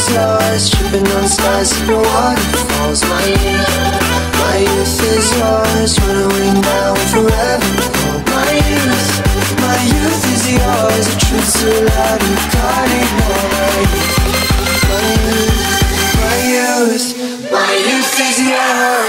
is yours, tripping on stars, sipping waterfalls. My youth is yours, run away now and forever. My youth is yours, the truth so loud you can't ignore. My youth is yours.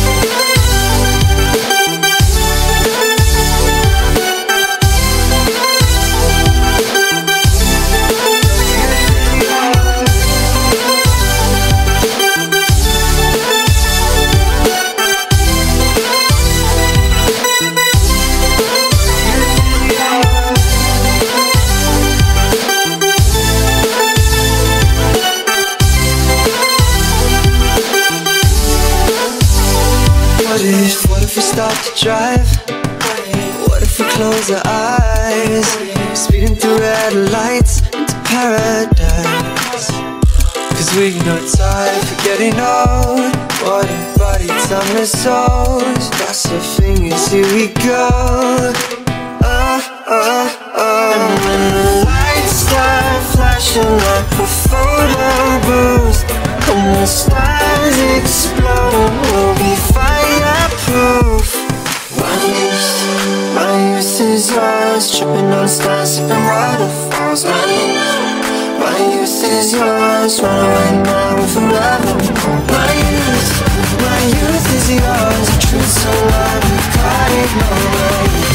What if we start to drive? What if we close our eyes? Speeding through red lights into paradise. Cause we know it's hard for getting old. What a body, time is souls. Cross our fingers, here we go. And when the lights start flashing like a photo booth, and the stars explode, we'll be fireproof. My youth is yours, tripping on stars, sipping waterfalls. My youth is yours, run away now and forever. My youth is yours, the truth so loud you can't ignore.